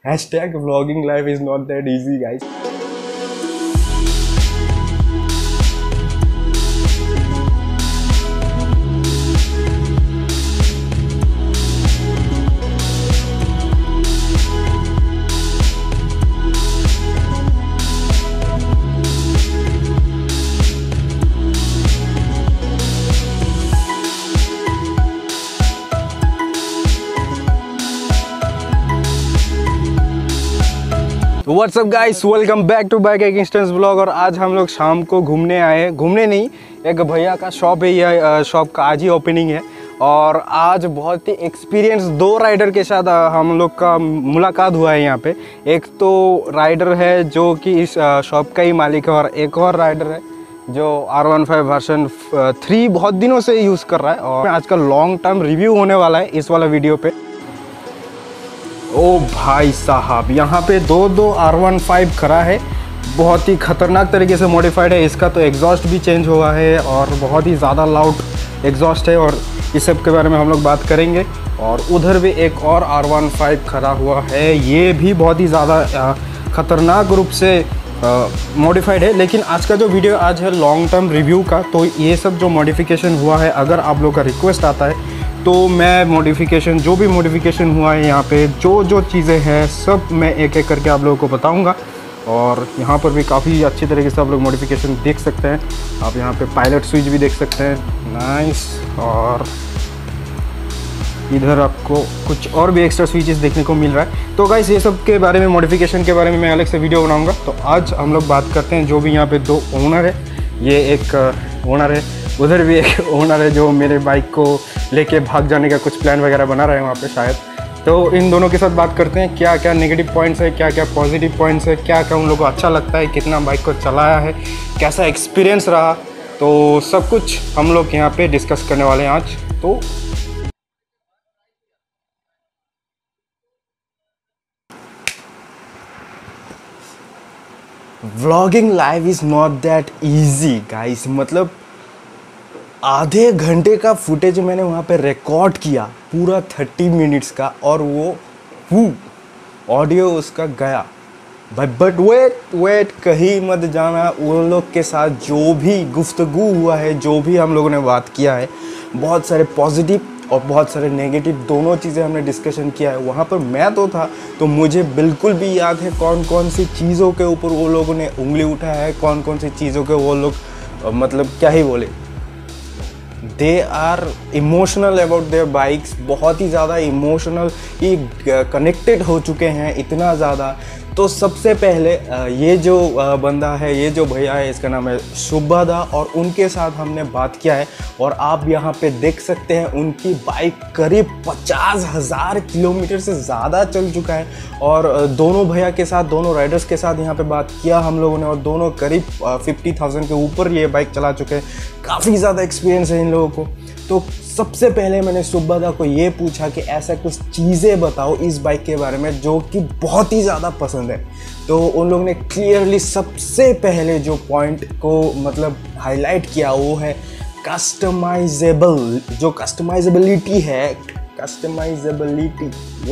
Hashtag vlogging life is not that easy, guys. What's up guys, welcome back to bike एक instance blog. और आज हम लोग शाम को घूमने आए हैं, घूमने नहीं, एक भैया का शॉप है, यह शॉप का आज ही ओपनिंग है। और आज बहुत ही एक्सपीरियंस दो राइडर के साथ हम लोग का मुलाकात हुआ है यहाँ पे। एक तो राइडर है जो कि इस शॉप का ही मालिक है, और एक और राइडर है जो R15 वर्जन 3 बहुत दिनों से यूज़ कर रहा है। और आज का लॉन्ग टर्म रिव्यू होने वाला है इस वाला वीडियो पे। ओ भाई साहब, यहाँ पे दो R15 खड़ा है, बहुत ही ख़तरनाक तरीके से मॉडिफाइड है। इसका तो एग्जॉस्ट भी चेंज हुआ है और बहुत ही ज़्यादा लाउड एग्जॉस्ट है, और इस सब के बारे में हम लोग बात करेंगे। और उधर भी एक और R15 खड़ा हुआ है, ये भी बहुत ही ज़्यादा ख़तरनाक रूप से मॉडिफाइड है। लेकिन आज का जो वीडियो आज है लॉन्ग टर्म रिव्यू का, तो ये सब जो मॉडिफिकेशन हुआ है, अगर आप लोग का रिक्वेस्ट आता है तो मैं मॉडिफिकेशन, जो भी मॉडिफिकेशन हुआ है यहाँ पे, जो चीज़ें हैं सब मैं एक एक करके आप लोगों को बताऊँगा। और यहाँ पर भी काफ़ी अच्छी तरीके से आप लोग मॉडिफिकेशन देख सकते हैं। आप यहाँ पे पायलट स्विच भी देख सकते हैं, नाइस। और इधर आपको कुछ और भी एक्स्ट्रा स्विचेस देखने को मिल रहा है। तो गाइस, ये सब के बारे में, मॉडिफिकेशन के बारे में मैं अलग से वीडियो बनाऊँगा। तो आज हम लोग बात करते हैं जो भी यहाँ पर दो ओनर है, ये एक ओनर है, उधर भी एक ओनर है जो मेरे बाइक को लेके भाग जाने का कुछ प्लान वगैरह बना रहे हैं वहाँ पे शायद। तो इन दोनों के साथ बात करते हैं, क्या क्या नेगेटिव पॉइंट्स है, क्या क्या पॉजिटिव पॉइंट्स है, क्या क्या उन लोगों को अच्छा लगता है, कितना बाइक को चलाया है, कैसा एक्सपीरियंस रहा, तो सब कुछ हम लोग यहाँ पे डिस्कस करने वाले हैं आज। तो vlogging life is not that easy guys. मतलब आधे घंटे का फुटेज मैंने वहाँ पे रिकॉर्ड किया, पूरा 30 मिनट्स का, और वो ऑडियो उसका गया भाई। बट वेट कहीं मत जाना, उन लोग के साथ जो भी गुफ्तगू हुआ है, जो भी हम लोगों ने बात किया है, बहुत सारे पॉजिटिव और बहुत सारे नेगेटिव दोनों चीज़ें हमने डिस्कशन किया है। वहाँ पर मैं तो था, तो मुझे बिल्कुल भी याद है कौन कौन सी चीज़ों के ऊपर वो लोगों ने उंगली उठाया है, कौन कौन सी चीज़ों के वो लोग मतलब क्या ही बोले, they are emotional about their bikes. बहुत ही ज़्यादा इमोशनल ही कनेक्टेड हो चुके हैं, इतना ज़्यादा। तो सबसे पहले ये जो बंदा है, ये जो भैया है, इसका नाम है सुब्बादा, और उनके साथ हमने बात किया है। और आप यहाँ पे देख सकते हैं उनकी बाइक करीब 50,000 किलोमीटर से ज़्यादा चल चुका है। और दोनों भैया के साथ, दोनों राइडर्स के साथ यहाँ पे बात किया हम लोगों ने, और दोनों करीब 50,000 के ऊपर ये बाइक चला चुके हैं। काफ़ी ज़्यादा एक्सपीरियंस है इन लोगों को। तो सबसे पहले मैंने सुब्बादा को ये पूछा कि ऐसा कुछ चीज़ें बताओ इस बाइक के बारे में जो कि बहुत ही ज़्यादा पसंद है। तो उन लोगों ने क्लियरली सबसे पहले जो पॉइंट को मतलब हाईलाइट किया वो है कस्टमाइजेबल, जो कस्टमाइजेबिलिटी है, कस्टमाइजेबिलिटी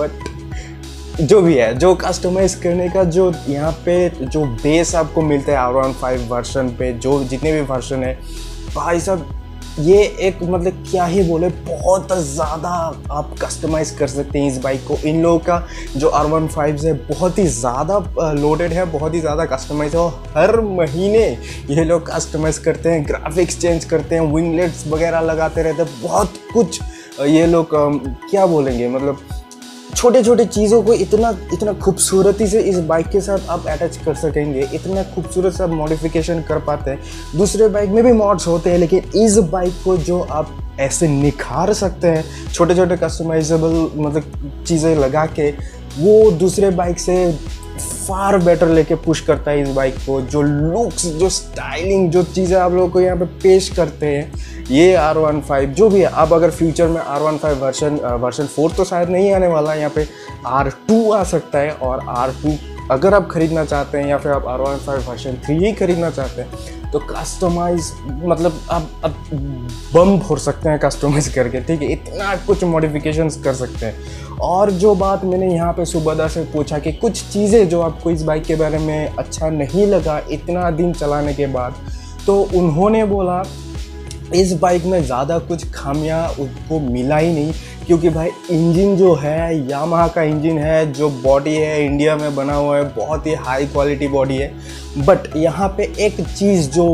जो भी है, जो कस्टमाइज करने का जो यहाँ पे जो बेस आपको मिलता है R15 वर्जन पे, जो जितने भी वर्जन है भाई साहब, ये एक मतलब क्या ही बोले, बहुत ज़्यादा आप कस्टमाइज़ कर सकते हैं इस बाइक को। इन लोगों का जो R15 है बहुत ही ज़्यादा लोडेड है, बहुत ही ज़्यादा कस्टमाइज है, और हर महीने ये लोग कस्टमाइज़ करते हैं, ग्राफिक्स चेंज करते हैं, विंगलेट्स वगैरह लगाते रहते हैं, बहुत कुछ ये लोग क्या बोलेंगे, मतलब छोटे छोटे चीज़ों को इतना खूबसूरती से इस बाइक के साथ आप अटैच कर सकेंगे, इतना खूबसूरत सा मॉडिफिकेशन कर पाते हैं। दूसरे बाइक में भी मॉड्स होते हैं, लेकिन इस बाइक को जो आप ऐसे निखार सकते हैं छोटे छोटे कस्टमाइजेबल मतलब चीज़ें लगा के, वो दूसरे बाइक से फार बेटर लेके पुश करता है इस बाइक को। जो लुक्स, जो स्टाइलिंग, जो चीज़ें आप लोगों को यहाँ पे पेश करते हैं ये R15 जो भी है। अब अगर फ्यूचर में R15 वर्जन 4 तो शायद नहीं आने वाला है, यहाँ पे R2 आ सकता है, और R2 अगर आप ख़रीदना चाहते हैं या फिर आप R15 वर्जन 3 ही ख़रीदना चाहते हैं तो कस्टमाइज़ मतलब आप बम फोड़ सकते हैं कस्टमाइज़ करके, ठीक है, इतना कुछ मॉडिफिकेशंस कर सकते हैं। और जो बात मैंने यहाँ पे सुबदा से पूछा कि कुछ चीज़ें जो आपको इस बाइक के बारे में अच्छा नहीं लगा इतना दिन चलाने के बाद, तो उन्होंने बोला इस बाइक में ज़्यादा कुछ खामियां उसको मिला ही नहीं, क्योंकि भाई इंजन जो है यामाहा का इंजन है, जो बॉडी है इंडिया में बना हुआ है, बहुत ही हाई क्वालिटी बॉडी है। बट यहाँ पे एक चीज़ जो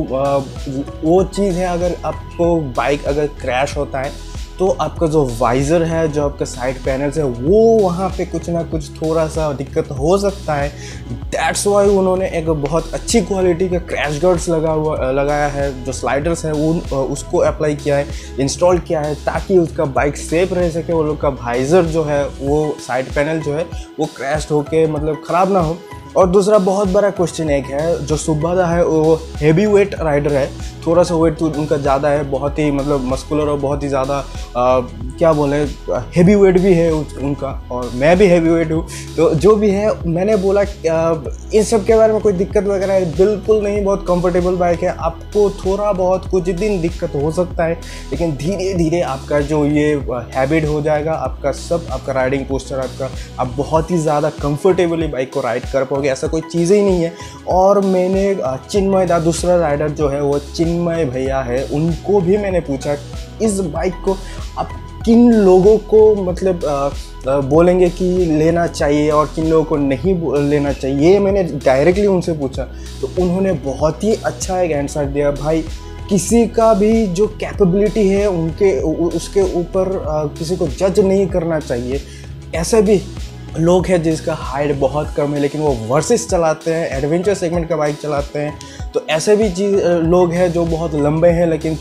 वो चीज़ है, अगर आपको बाइक अगर क्रैश होता है तो आपका जो वाइज़र है, जो आपका साइड पैनल्स है, वो वहाँ पे कुछ ना कुछ थोड़ा सा दिक्कत हो सकता है। दैट्स वाई उन्होंने एक बहुत अच्छी क्वालिटी का क्रैश गार्ड्स लगाया है, जो स्लाइडर्स है उसको अप्लाई किया है, इंस्टॉल किया है, ताकि उसका बाइक सेफ रह सके। वो लोग का वाइज़र जो है, वो साइड पैनल जो है वो क्रैश होके मतलब ख़राब ना हो। और दूसरा बहुत बड़ा क्वेश्चन एक है, जो सुबदा है वो हेवी वेट राइडर है, थोड़ा सा वेट तो उनका ज़्यादा है, बहुत ही मतलब मस्कुलर और बहुत ही ज़्यादा क्या बोले हेवी वेट भी है उनका, और मैं भी हेवी वेट हूँ। तो जो भी है, मैंने बोला इन सब के बारे में कोई दिक्कत वगैरह बिल्कुल नहीं, बहुत कंफर्टेबल बाइक है। आपको थोड़ा बहुत कुछ दिन दिक्कत हो सकता है, लेकिन धीरे धीरे आपका जो ये हैबिट हो जाएगा, आपका राइडिंग पोस्चर आप बहुत ही ज़्यादा कंफर्टेबली बाइक को राइड कर पाओगे, ऐसा कोई चीज़ ही नहीं है। और मैंने चिन्मय दा, दूसरा राइडर जो है वो चिन्मय भैया है, उनको भी मैंने पूछा इस बाइक को आप किन लोगों को मतलब बोलेंगे कि लेना चाहिए और किन लोगों को नहीं लेना चाहिए, ये मैंने डायरेक्टली उनसे पूछा। तो उन्होंने बहुत ही अच्छा एक आंसर दिया, भाई किसी का भी जो कैपेबिलिटी है उसके ऊपर किसी को जज नहीं करना चाहिए। ऐसे भी लोग हैं जिसका हाइट बहुत कम है लेकिन वो वर्सेस चलाते हैं, एडवेंचर सेगमेंट का बाइक चलाते हैं। तो ऐसे भी लोग हैं जो बहुत लंबे हैं लेकिन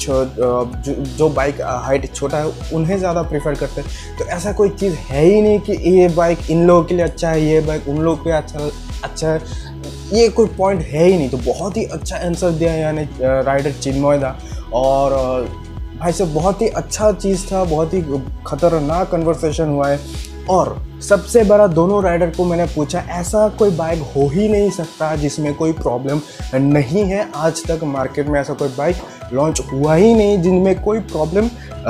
जो बाइक हाइट छोटा है उन्हें ज़्यादा प्रेफर करते हैं। तो ऐसा कोई चीज़ है ही नहीं कि ये बाइक इन लोगों के लिए अच्छा है, ये बाइक उन लोगों के लिए अच्छा है, ये कोई पॉइंट है ही नहीं। तो बहुत ही अच्छा आंसर दिया यानी राइडर चिन्मय दा। और भाई साहब बहुत ही अच्छा चीज़ था, बहुत ही खतरनाक कन्वर्सेशन हुआ है। और सबसे बड़ा, दोनों राइडर को मैंने पूछा ऐसा कोई बाइक हो ही नहीं सकता जिसमें कोई प्रॉब्लम नहीं है। आज तक मार्केट में ऐसा कोई बाइक लॉन्च हुआ ही नहीं जिनमें कोई प्रॉब्लम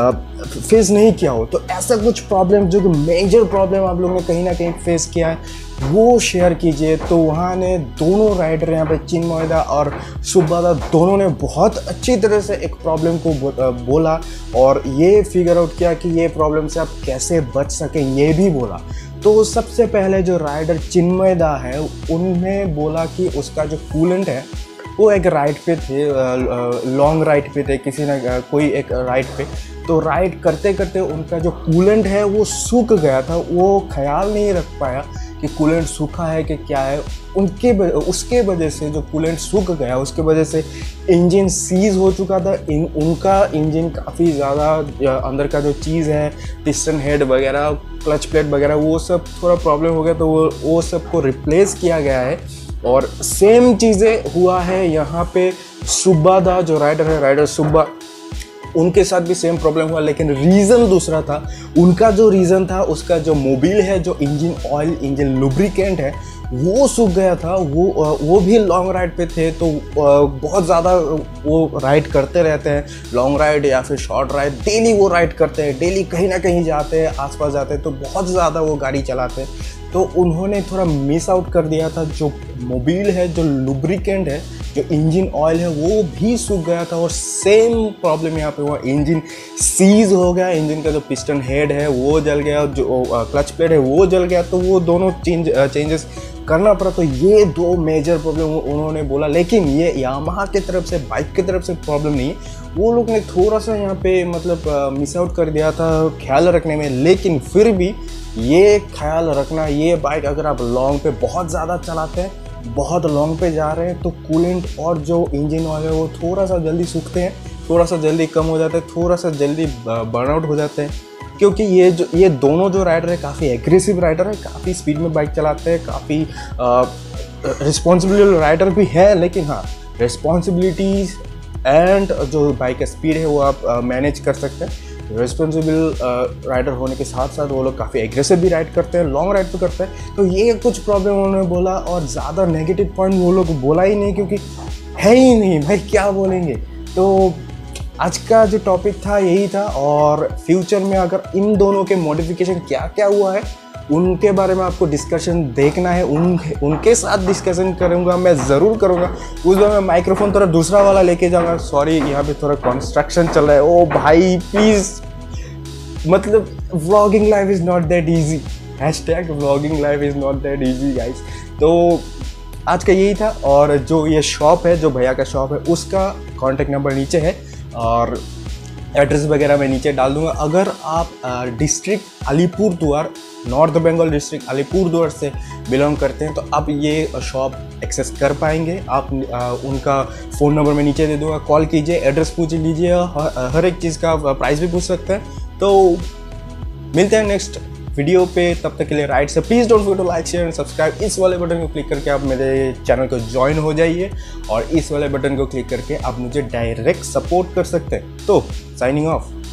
फेस नहीं किया हो। तो ऐसा कुछ प्रॉब्लम, जो कि मेजर प्रॉब्लम आप लोगों ने कहीं ना कहीं फेस किया है, वो शेयर कीजिए। तो वहाँ ने दोनों राइडर यहाँ पे चिन्मय दा और सुबदा दोनों ने बहुत अच्छी तरह से एक प्रॉब्लम को बोला और ये फिगर आउट किया कि ये प्रॉब्लम से आप कैसे बच सकें, ये भी बोला। तो सबसे पहले जो राइडर चिन्मय दा है उन्होंने बोला कि उसका जो कूलेंट है वो एक राइड पे थे, लॉन्ग राइड पे थे, किसी न कोई एक राइड पे। तो राइड करते करते उनका जो कूलेंट है वो सूख गया था, वो ख्याल नहीं रख पाया कि कूलेंट सूखा है कि क्या है। उसके वजह से जो कूलेंट सूख गया उसके वजह से इंजन सीज हो चुका था। उनका इंजन काफ़ी ज़्यादा अंदर का जो चीज़ है, पिस्टन हेड वगैरह, क्लच प्लेट वगैरह, वो सब थोड़ा प्रॉब्लम हो गया। तो वो सब को रिप्लेस किया गया है। और सेम चीज़ें हुआ है यहाँ पे सुबदा जो राइडर है, राइडर सुब्बा, उनके साथ भी सेम प्रॉब्लम हुआ, लेकिन रीज़न दूसरा था। उनका जो रीज़न था, उसका जो मोबिल है, जो इंजन ऑयल, इंजन लुब्रिकेंट है, वो सूख गया था। वो भी लॉन्ग राइड पे थे, तो बहुत ज़्यादा वो राइड करते रहते हैं, लॉन्ग राइड या फिर शॉर्ट राइड, डेली वो राइड करते हैं, डेली कहीं ना कहीं जाते हैं, आसपास जाते हैं, तो बहुत ज़्यादा वो गाड़ी चलाते हैं। तो उन्होंने थोड़ा मिस आउट कर दिया था। जो मोबिल है, जो लुब्रिकेंट है, जो इंजन ऑयल है, वो भी सूख गया था। और सेम प्रॉब्लम यहाँ पे हुआ, इंजन सीज हो गया, इंजन का जो पिस्टन हेड है वो जल गया, जो क्लच प्लेट है वो जल गया। तो वो दोनों चेंजेस करना पड़ा। तो ये दो मेजर प्रॉब्लम उन्होंने बोला, लेकिन ये यामाहा की तरफ से, बाइक की तरफ से प्रॉब्लम नहीं है। वो लोग ने थोड़ा सा यहाँ पे मतलब मिस आउट कर दिया था ख्याल रखने में। लेकिन फिर भी ये ख्याल रखना, ये बाइक अगर आप लॉन्ग पे बहुत ज़्यादा चलाते हैं, बहुत लॉन्ग पे जा रहे हैं, तो कूलेंट और जो इंजन ऑयल है वो थोड़ा सा जल्दी सूखते हैं, थोड़ा सा जल्दी कम हो जाते हैं, थोड़ा सा जल्दी बर्नआउट हो जाते हैं। क्योंकि ये दोनों जो राइडर है काफ़ी एग्रेसिव राइडर है, काफ़ी स्पीड में बाइक चलाते हैं, काफ़ी रिस्पॉन्सिबल राइडर भी है। लेकिन हाँ, रिस्पॉन्सिबिलिटीज़ एंड जो बाइक का स्पीड है वो आप मैनेज कर सकते हैं। रिस्पॉन्सिबल राइडर होने के साथ साथ वो लोग काफ़ी एग्रेसिव भी राइड करते हैं, लॉन्ग राइड पे करते हैं। तो ये कुछ प्रॉब्लम उन्होंने बोला और ज़्यादा नेगेटिव पॉइंट वो लोग बोला ही नहीं, क्योंकि है ही नहीं भाई, क्या बोलेंगे। तो आज का जो टॉपिक था यही था, और फ्यूचर में अगर इन दोनों के मॉडिफिकेशन क्या क्या हुआ है उनके बारे में आपको डिस्कशन देखना है, उनके साथ डिस्कशन करूँगा, मैं ज़रूर करूँगा। उस बार मैं माइक्रोफोन थोड़ा दूसरा वाला लेके जाऊँगा। सॉरी, यहाँ पे थोड़ा कंस्ट्रक्शन चल रहा है। ओ भाई प्लीज़, मतलब vlogging life is not that easy, hashtag vlogging life is not that easy guys. तो आज का यही था, और जो ये शॉप है, जो भैया का शॉप है, उसका कॉन्टेक्ट नंबर नीचे है और एड्रेस वगैरह मैं नीचे डाल दूंगा। अगर आप district Alipurduar, north Bengal district Alipurduar से बिलोंग करते हैं तो आप ये शॉप एक्सेस कर पाएंगे। आप उनका फ़ोन नंबर मैं नीचे दे दूंगा, कॉल कीजिए, एड्रेस पूछ लीजिए, हर एक चीज़ का प्राइस भी पूछ सकते हैं। तो मिलते हैं नेक्स्ट वीडियो पे, तब तक के लिए राइट से please don't forget to like share and subscribe. इस वाले बटन को क्लिक करके आप मेरे चैनल को ज्वाइन हो जाइए, और इस वाले बटन को क्लिक करके आप मुझे डायरेक्ट सपोर्ट कर सकते हैं। तो साइनिंग ऑफ।